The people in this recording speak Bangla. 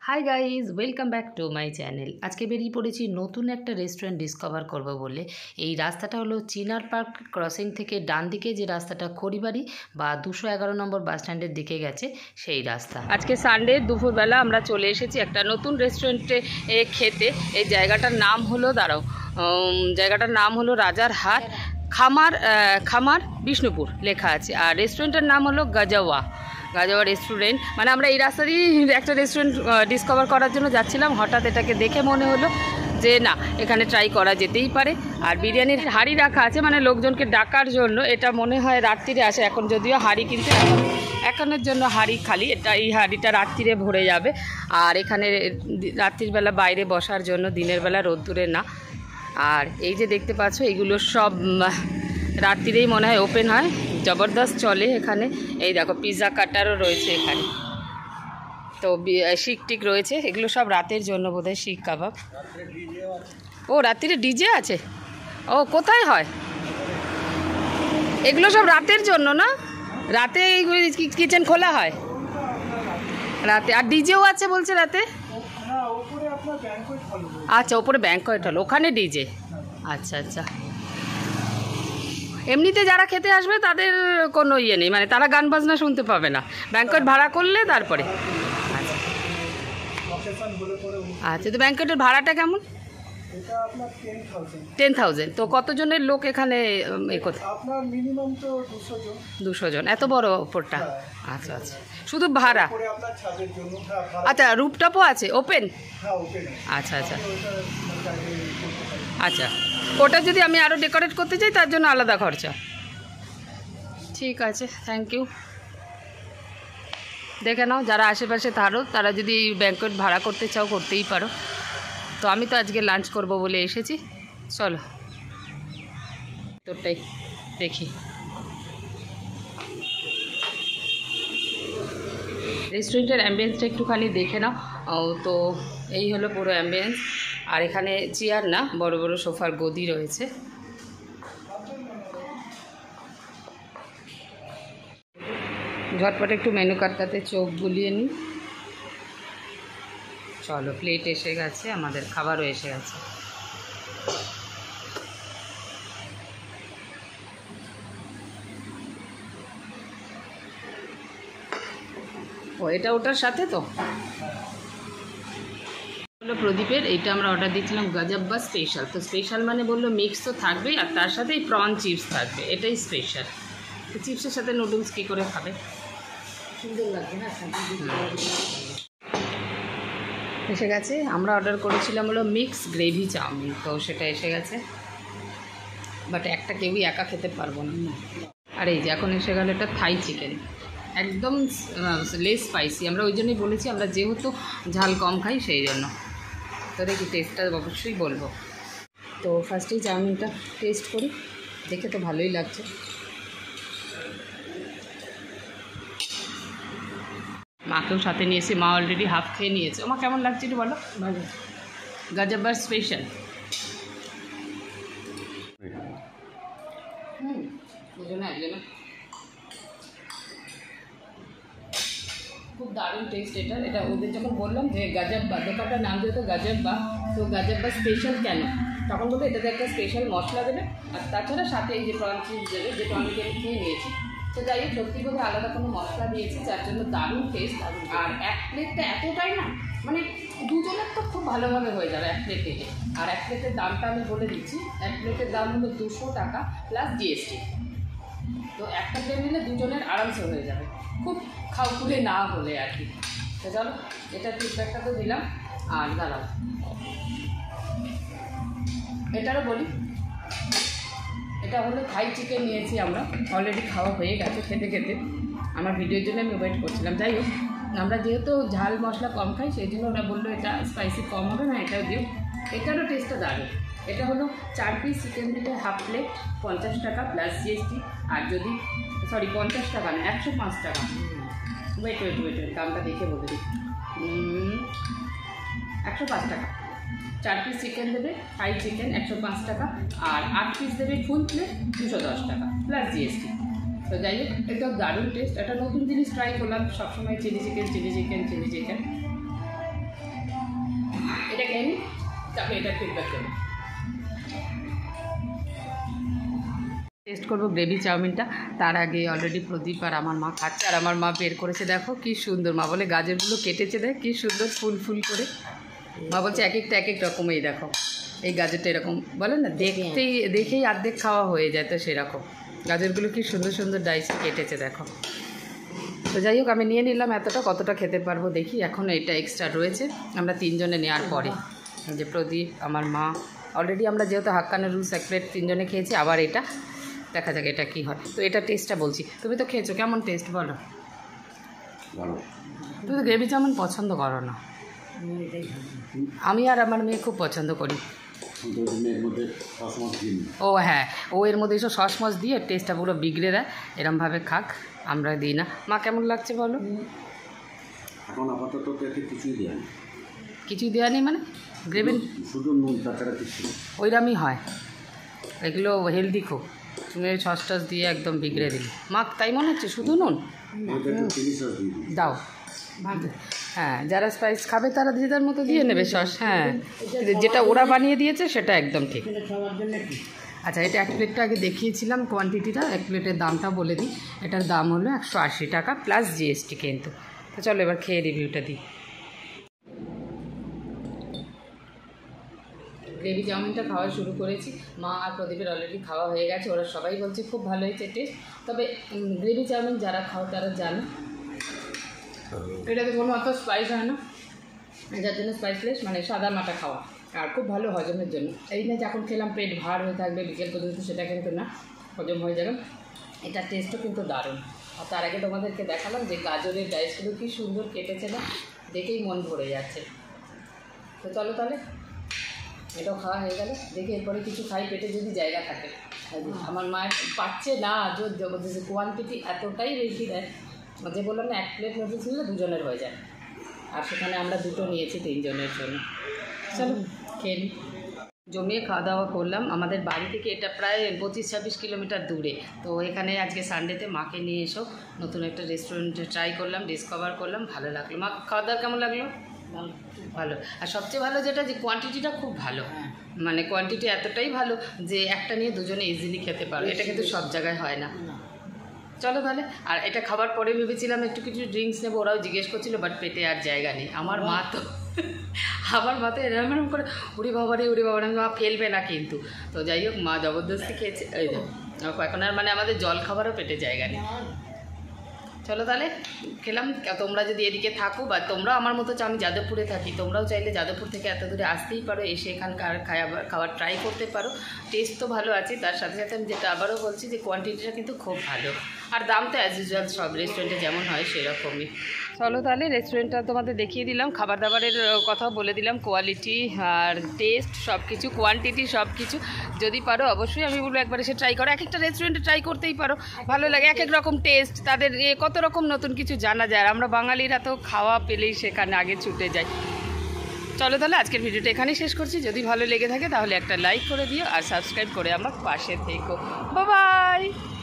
High guys, welcome back to my channel. আজকে বেরিয়ে পড়েছি নতুন একটা রেস্টুরেন্ট ডিসকভার করব বলে। এই রাস্তাটা হলো চিনার পার্ক ক্রসিং থেকে ডান দিকে যে রাস্তাটা খড়িবাড়ি বা 211 নম্বর বাস স্ট্যান্ডের দিকে গেছে সেই রাস্তা। আজকে সানডে দুপুরবেলা আমরা চলে এসেছি একটা নতুন রেস্টুরেন্টে খেতে। এই জায়গাটার নাম হলো জায়গাটার নাম হলো রাজার হাট খামার বিষ্ণুপুর লেখা আছে। আর রেস্টুরেন্টের নাম হলো গাজাওয়া রেস্টুরেন্ট। মানে আমরা এই রাস্তারই একটা রেস্টুরেন্ট ডিসকভার করার জন্য যাচ্ছিলাম, হঠাৎ এটাকে দেখে মনে হলো যে না, এখানে ট্রাই করা যেতেই পারে। আর বিরিয়ানির হাঁড়ি রাখা আছে, মানে লোকজনকে ডাকার জন্য। এটা মনে হয় রাত্রিরে আসে, এখন যদিও হাঁড়ি কিন্তু এখনের জন্য হাঁড়ি খালি, এই হাঁড়িটা রাত্রিরে ভরে যাবে। আর এখানে রাত্রির বেলা বাইরে বসার জন্য, দিনের বেলা রোদ্দুরে না। আর এই যে দেখতে পাচ্ছ, এগুলো সব রাত্রিরেই মনে হয় ওপেন হয়, জবরদস্ত চলে এখানে। এই দেখো পিৎজা কাটারও রয়েছে এখানে, তো শিক টিক রয়েছে। এগুলো সব রাতের জন্য বোধহয়, শিক কাবাব। ও রাত্রিরে ডিজে আছে? ও কোথায় হয় এগুলো? সব রাতের জন্য না? রাতে এইগুলো কিচেন খোলা হয় রাতে? আর ডিজেও আছে বলছে রাতে? আচ্ছা, ওপরে ব্যাংকয়েট হল, ওখানে ডিজে। আচ্ছা আচ্ছা। এমনিতে যারা খেতে আসবে তাদের কোনো ইয়ে নেই, মানে তারা গান বাজনা শুনতে পাবে না, ব্যাংকয়েট ভাড়া করলে তারপরে। আচ্ছা, তো ব্যাংকয়েটের ভাড়াটা কেমন? 10,000। তো কতজনের লোক এখানে? 200 জন। এত বড় ওপরটা? আচ্ছা আচ্ছা, শুধু ভাড়া? আচ্ছা, রুফটপও আছে, ওপেন? আচ্ছা আচ্ছা আচ্ছা। ওটা যদি আমি আরও ডেকোরেট করতে চাই তার জন্য আলাদা খরচা? ঠিক আছে, থ্যাংক ইউ। দেখে নাও, যারা আশেপাশে তারা যদি ব্যাংকয়েট ভাড়া করতে চাও করতেই পারো। তো আমি তো আজকে লাঞ্চ করব বলে এসেছি, চলো তোরটাই দেখি। রেস্টুরেন্টের অ্যাম্বিয়েন্সটা একটুখানি দেখে নাও। তো এই হলো পুরো অ্যাম্বিয়েন্স। আর এখানে চেয়ার না, বড় বড় সোফার গদি রয়েছে। ঝটপট একটু মেনু কার্ডটাতে চোখ বুলিয়ে নিই। চলো, প্লেট এসে গেছে, আমাদের খাবারও এসে গেছে। ও এটা ওটার সাথে তো হলো প্রদীপের। এইটা আমরা অর্ডার দিয়েছিলাম গাজাব্বা স্পেশাল। তো স্পেশাল মানে বললো মিক্স তো থাকবেই, আর তার সাথেই প্রন চিপস থাকবে, এটাই স্পেশাল। তো চিপসের সাথে নুডলস কী করে খাবে? সুন্দর লাগবে না? এসে গেছে। আমরা অর্ডার করেছিলাম হলো মিক্স গ্রেভি চাউমিন, তো সেটা এসে গেছে। বাট একটা কেউই একা খেতে পারবো না। আর এই যে এখন এসে গেল এটা থাই চিকেন, একদম লেস স্পাইসি। আমরা ওই জন্যই বলেছি, আমরা যেহেতু ঝাল কম খাই সেই জন্য। তো দেখি টেস্টটা অবশ্যই বলবো। তো ফার্স্টেই চাউমিনটা টেস্ট করি, দেখে তো ভালোই লাগছে। মাকেও সাথে নিয়েছি, মা অলরেডি হাফ খেয়ে নিয়েছে। মা কেমন লাগছে একটু বলো। ভালো। গাজাব্বার স্পেশাল। খুব দারুণ টেস্ট এটা। এটা ওদের যখন বললাম যে গাজাব্বা, দোকানটার নাম যেহেতু গাজাব্বা, তো গাজাব্বা স্পেশাল কেন, তখন বলতে এটাতে একটা স্পেশাল মশলা দেবে, আর তাছাড়া সাথে এই যে প্রন চিপস দেবে, যেটা আমি খেয়ে নিয়েছি। তো যাই হোক, সত্যি বলতে আলাদা কোনো মশলা দিয়েছি, যার জন্য দারুণ টেস্ট। আর এক প্লেটটা এতটাই না, মানে দুজনের তো খুব ভালোভাবে হয়ে যাবে এক প্লেট থেকে। আর এক প্লেটের দামটা আমি বলে দিচ্ছি, এক প্লেটের দাম হলো 200 টাকা প্লাস জিএসটি। তো একটা প্লেট নিলে দুজনের আরামসে হয়ে যাবে, খুব খাওয়ালে না হলে আর কি। তো চলো, এটা ফিডব্যাকটা তো দিলাম। আর দাঁড়াও, এটারও বলি। এটা হলো থাই চিকেন নিয়েছি আমরা, অলরেডি খাওয়া হয়ে গেছে খেতে খেতে। আমার ভিডিওর জন্য আমি ওয়েট করছিলাম। যাই হোক, আমরা যেহেতু ঝাল মশলা কম খাই সেই জন্য ওরা বললো এটা স্পাইসি কম হবে না, এটাও দিও। এটারও টেস্টটা দারুণ। এটা হলো 4 পিস চিকেন দিলে হাফ প্লেট 50 টাকা প্লাস জিএসটি। আর যদি 50 টাকা না, 105 টাকা। ওয়েট, দামটা দেখে বলে দিই। 105 টাকা। 4 পিস চিকেন দেবে, থাই চিকেন 105 টাকা। আর 8 পিস দেবে ফুল প্লেট 210 টাকা প্লাস জিএসটি। তো যাই হোক, এটাও দারুণ টেস্ট। একটা নতুন জিনিস ট্রাই করলাম, সবসময় চিলি চিকেন। তাকে এটা ফিডব্যাক দেবো। টেস্ট করবো গ্রেভি চাউমিনটা। তার আগে অলরেডি প্রদীপ আর আমার মা খাচ্ছে, আর আমার মা বের করেছে দেখো কি সুন্দর। মা বলে গাজরগুলো কেটেছে দেখ কি সুন্দর ফুল ফুল করে। মা বলছে এক একটা এক এক রকম। এই দেখো এই গাজরটা এরকম বলে না, দেখেই অর্ধেক খাওয়া হয়ে যায়, তো সেরকম গাজরগুলো কি সুন্দর সুন্দর ডাইসে কেটেছে দেখো। তো যাই হোক আমি নিয়ে নিলাম এতটা, কতটা খেতে পারবো দেখি। এখন এটা এক্সট্রা রয়েছে আমরা তিনজনে নেওয়ার পরে, যে প্রদীপ আমার মা অলরেডি আমরা যেহেতু হাক্কানের রুলস এক প্লেট তিনজনে খেয়েছি, আবার এটা দেখা যাক এটা কি হয়। তো এটা টেস্টটা বলছি, তুমি তো খেয়েছো, কেমন টেস্ট বলো? তুমি তো গ্রেভি চাউমিন পছন্দ করো না, আমি আর আমার মেয়ে খুব পছন্দ করি। ও হ্যাঁ, ও এর মধ্যে এইসব সস মস দিয়ে টেস্টটা পুরো বিগড়ে দেয়, এরমভাবে খাক, আমরা দিই না। মা কেমন লাগছে বলো? এখন আপাতত কিছুই দেওয়া নেই মানে গ্রেভি শুধু নুন, তাছাড়া কিছু ওইরকমই হয়, এগুলো হেলদি খুব। তুমি ওই সস টস দিয়ে একদম বিগড়ে দিলি। মা তাই মনে হচ্ছে শুধু নুন দাও। হ্যাঁ, যারা স্পাইস খাবে তারা যে যার মতো দিয়ে নেবে সস। হ্যাঁ, যেটা ওরা বানিয়ে দিয়েছে সেটা একদম ঠিক। আচ্ছা, এটা এক প্লেটটা আগে দেখিয়েছিলাম কোয়ান্টিটিটা, এক প্লেটের দামটা বলে দিই। এটার দাম হলো 180 টাকা প্লাস জিএসটি কিন্তু। তো চলো এবার খেয়ে রিভিউটা দিই। গ্রেভি চাউমিনটা খাওয়া শুরু করেছি, মা আর প্রদীপের অলরেডি খাওয়া হয়ে গেছে, ওরা সবাই বলছে খুব ভালো হয়েছে টেস্ট। তবে গ্রেভি চাউমিন যারা খাও তারা জানো এটাতে কোনো অত স্পাইস হয় না, যার জন্য স্পাইসলেস মানে সাদা মাটা খাওয়া, আর খুব ভালো হজমের জন্য। এই না যখন খেলাম পেট ভার হয়ে থাকবে বিকেল পর্যন্ত, সেটা কিন্তু না, হজম হয়ে যাবে। এটার টেস্টও কিন্তু দারুণ। আর তার আগে তোমাদেরকে দেখালাম যে গাজরের ডাইসগুলো কি সুন্দর কেটেছে না, দেখেই মন ভরে যাচ্ছে। তো চলো তাহলে এটাও খাওয়া হয়ে গেল, দেখে এরপরে কিছু খাই, পেটে যদি জায়গা থাকে। আমার মায়ের পাচ্ছে না, জোর জবরদস্তি, কোয়ান্টিটি এতটাই বেশি দেয়, যে বললাম না এক প্লেট নুডলস নিলে দুজনের হয়ে যায়, আর সেখানে আমরা দুটো নিয়েছি তিনজনের জন্য। চলো খেয়ে নিই। জমিয়ে খাওয়া দাওয়া করলাম। আমাদের বাড়ি থেকে এটা প্রায় 25-26 কিলোমিটার দূরে। তো এখানে আজকে সানডেতে মাকে নিয়ে এসো, নতুন একটা রেস্টুরেন্টে ট্রাই করলাম, ডিসকভার করলাম, ভালো লাগলো। মা খাওয়া দাওয়া কেমন লাগলো? ভালো। আর সবচেয়ে ভালো যেটা, যে কোয়ান্টিটিটা খুব ভালো, মানে কোয়ান্টিটি এতটাই ভালো যে একটা নিয়ে দুজনে ইজিলি খেতে পারো, এটা কিন্তু সব জায়গায় হয় না। চলো তাহলে। আর এটা খাবার পরে ভেবেছিলাম একটু কিছু ড্রিঙ্কস নেবো, ওরাও জিজ্ঞেস করছিল, বাট পেটে আর জায়গা নেই। আমার মা তো এরকম করে উড়ি বাবারে মা ফেলবে না কিন্তু। তো যাই হোক, মা জবরদস্তি খেয়েছে। এই দেখো এখন আর মানে আমাদের জল খাবারও পেটে জায়গা নেই। চলো তাহলে খেলাম। তোমরা যদি এদিকে থাকো বা তোমরা আমার মতো চাও, আমি যাদবপুরে থাকি, তোমরাও চাইলে যাদবপুর থেকে এত দূরে আসতেই পারো, এসে এখানকার খাবার ট্রাই করতে পারো। টেস্ট তো ভালো আছে, তার সাথে সাথে আমি যেটা আবারও বলছি যে কোয়ান্টিটিটা কিন্তু খুব ভালো, আর দাম তো অ্যাজ ইউজুয়াল সব রেস্টুরেন্টে যেমন হয় সেরকমই। চলো তাহলে রেস্টুরেন্টটা তোমাদের দেখিয়ে দিলাম, খাবার দাবারের কথাও বলে দিলাম, কোয়ালিটি আর টেস্ট সব কিছু, কোয়ান্টিটি সব কিছু। যদি পারো অবশ্যই আমি বলবো একবার এসে ট্রাই করো। এক একটা রেস্টুরেন্টে ট্রাই করতেই পারো, ভালো লাগে, এক এক রকম টেস্ট, তাদের কত রকম নতুন কিছু জানা যায়। আর আমরা বাঙালিরা তো খাওয়া পেলেই সেখানে আগে ছুটে যাই। চলো তাহলে আজকের ভিডিওটা এখানেই শেষ করছি। যদি ভালো লেগে থাকে তাহলে একটা লাইক করে দিও, আর সাবস্ক্রাইব করে আমার পাশে থেকো। Bye by.